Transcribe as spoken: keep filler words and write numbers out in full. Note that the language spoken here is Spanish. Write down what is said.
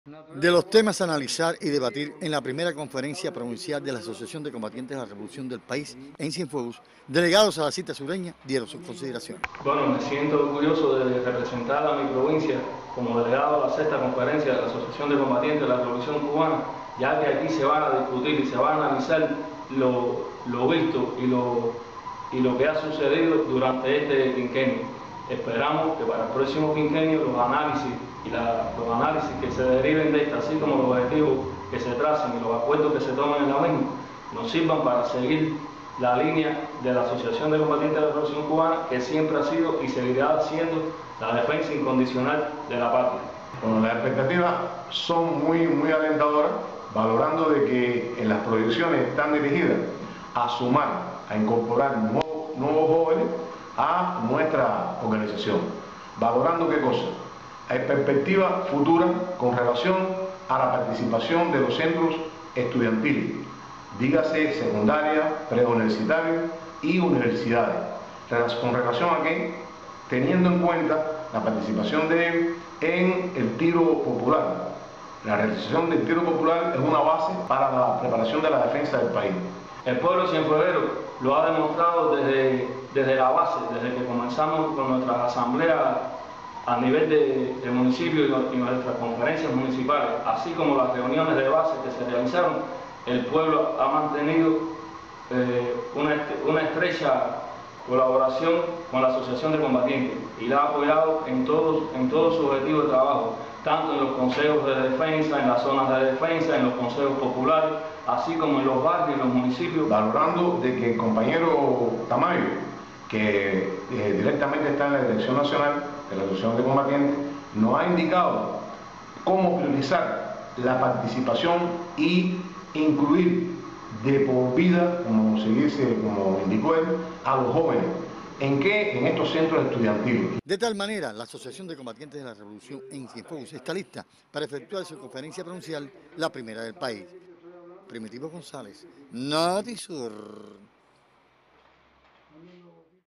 De los temas a analizar y debatir en la primera conferencia provincial de la Asociación de Combatientes de la Revolución del país en Cienfuegos, delegados a la cita sureña dieron sus consideraciones. Bueno, me siento orgulloso de representar a mi provincia como delegado a la sexta conferencia de la Asociación de Combatientes de la Revolución Cubana, ya que aquí se van a discutir y se va a analizar lo, lo visto y lo, y lo que ha sucedido durante este quinquenio. Esperamos que para el próximo quinquenio los análisis y la, los análisis que se deriven de esta, así como los objetivos que se tracen y los acuerdos que se tomen en la misma, nos sirvan para seguir la línea de la Asociación de Combatientes de la Revolución Cubana, que siempre ha sido y seguirá siendo la defensa incondicional de la patria. Bueno, las expectativas son muy, muy alentadoras, valorando de que en las proyecciones están dirigidas a sumar, a incorporar nuevos, nuevos jóvenes a nuestra organización. Valorando qué cosa, hay perspectivas futuras con relación a la participación de los centros estudiantiles, dígase secundaria, preuniversitaria y universidades. ¿Con relación a qué? Teniendo en cuenta la participación de ellos en el tiro popular. La realización del tiro popular es una base para la preparación de la defensa del país. El pueblo cienfueguero lo ha demostrado desde, desde la base, desde que comenzamos con nuestras asambleas a nivel de, de municipio y nuestras conferencias municipales, así como las reuniones de base que se realizaron. El pueblo ha mantenido eh, una, una estrecha colaboración con la Asociación de Combatientes y la ha apoyado en todos, en todos sus objetivos de trabajo, tanto en los consejos de defensa, en las zonas de defensa, en los consejos populares, así como en los barrios y los municipios. Valorando de que el compañero Tamayo, que eh, directamente está en la Dirección Nacional de la Asociación de Combatientes, nos ha indicado cómo priorizar la participación y incluir de por vida, como se dice, como indicó él, a los jóvenes. ¿En qué? En estos centros estudiantiles. De tal manera, la Asociación de Combatientes de la Revolución en Cienfuegos está lista para efectuar su conferencia provincial, la primera del país. Primitivo González, Notisur.